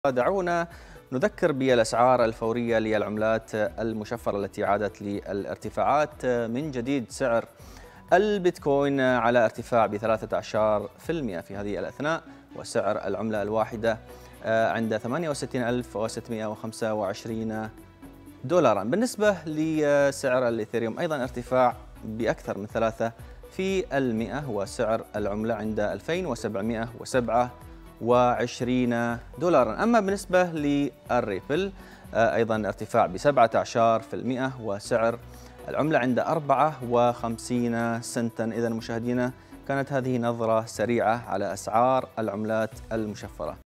دعونا نذكر بالأسعار الفورية للعملات المشفرة التي عادت للارتفاعات من جديد. سعر البيتكوين على ارتفاع ب 13% في هذه الأثناء، وسعر العملة الواحدة عند 68625 دولارا. بالنسبة لسعر الإيثيريوم أيضا ارتفاع بأكثر من 3%، وسعر العملة عند 2727 دولارا. أما بالنسبة للريبل أيضا ارتفاع ب 17%، وسعر العملة عند 54 سنتا. إذا مشاهدينا، كانت هذه نظرة سريعة على أسعار العملات المشفرة.